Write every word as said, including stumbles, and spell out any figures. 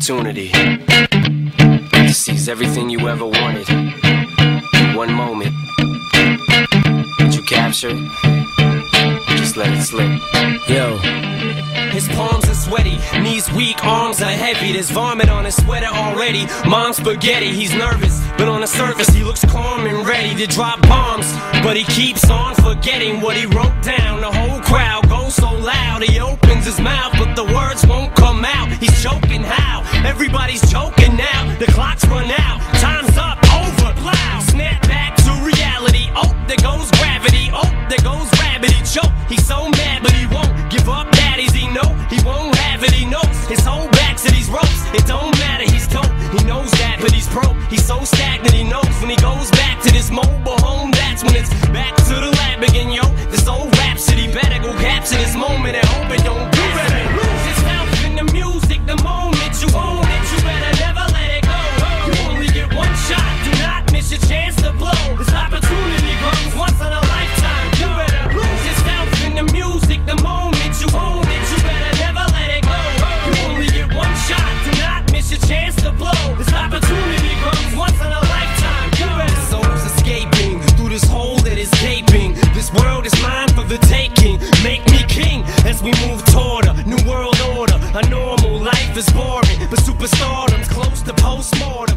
opportunity to seize everything you ever wanted in one moment. Did you capture it? Just let it slip. Yo. His palms are sweaty, knees weak, arms are heavy. There's vomit on his sweater already. Mom's spaghetti, he's nervous, but on the surface he looks calm and ready to drop bombs. But he keeps on forgetting what he wrote down. The whole crowd goes so loud, he opens his mouth, but the words won't come out. He's choking how? Everybody's choking now. The clock's run out, time's up, over, loud. Snap back to reality, oh, there goes gravity. Oh, there goes rabbit, he choke. He's so mad, but he won't give up. Daddies, he know he won't have it, he knows his whole back to these ropes. It don't matter, he's dope, he knows that, but he's broke. He's so stagnant, he knows when he goes back to this mobile home, that's when it's back to the lab again, yo. This old rhapsody better go capture this moment and hope it don't do it. Lose yourself in the music, the moment you own it, you better never let it go. You only get one shot, do not miss your chance to blow. This opportunity comes once in a lifetime. You better lose yourself in the music, the moment you own it, you better never let it go. You only get one shot, do not miss your chance to blow. This opportunity comes once in a lifetime. You better. The soul's escaping through this hole that is gaping. This world is mine for the taking. Make me king as we move toward a new world order. A normal life is boring, but superstardom's close to postmortem.